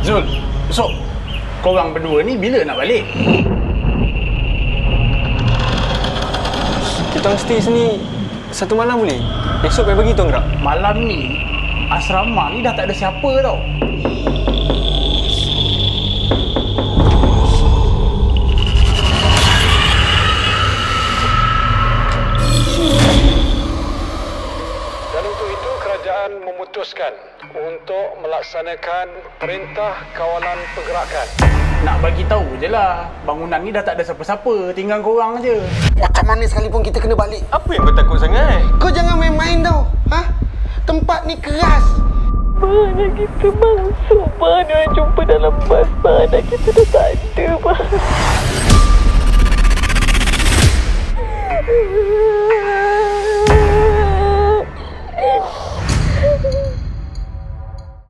Zul, so korang berdua ni bila nak balik? Kita stay sini satu malam boleh? Esok payah pergi Tuan Gerak. Malam ni, asrama ni dah tak ada siapa tau. Dan untuk itu kerajaan memutuskan untuk melaksanakan perintah kawalan pergerakan. Nak bagi tahu je lah, bangunan ni dah tak ada siapa-siapa, tinggal korang je. Macam mana sekalipun kita kena balik. Apa yang kau takut sangat? Kau jangan main-main tau. Ha? Tempat ni keras. Mana kita masuk, mana jumpa dalam bas, mana kita dah tak ada,